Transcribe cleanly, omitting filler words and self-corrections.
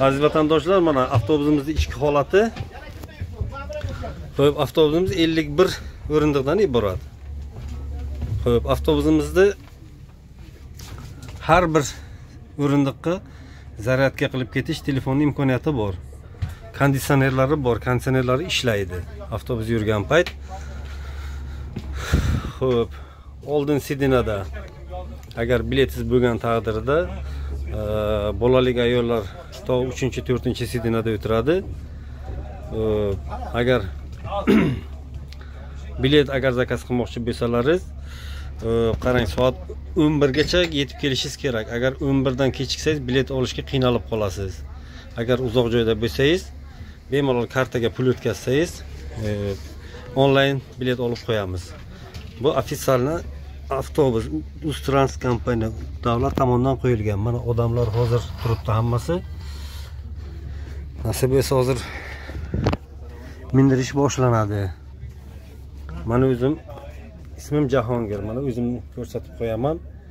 Aziz vatandoshlar, mana avtobusimizning ichki holati. Xo'p, avtobusimiz 51 o'rindiqdan iborat. Xo'p, avtobusimizda har bir o'rindiqqa zaryadka qilib ketish telefonni imkoniyati bor. Konditsionerlari bor, konditsionerlari ishlaydi avtobus yurgan payt. Xo'p, oldin sidinada agar biletsiz bo'lgan taqdirda bolalik ayollar to 3-4 sidinada o'tiradi. Agar bilet zakaz qilmoqchi bo'lsalaringiz, qarang, soat 11 gacha yetib kelishingiz kerak. Agar 11 dan kechiksangiz bilet olishga qiynalib qolasiz. Agar uzoq joyda bo'lsangiz, bemalol kartaga pul o'tkazsangiz, onlayn bilet olib qo'yamiz. Bu ofitsialni avtobus, Ustrans kompaniya davlat tomonidan qo'yilgan. Mana odamlar hozir turibdi hammasi. Nasib etsa hozir mindirish boshlanadi. Mana o'zim ismim Jahongir. Mana o'zimni ko'rsatib qo'yaman.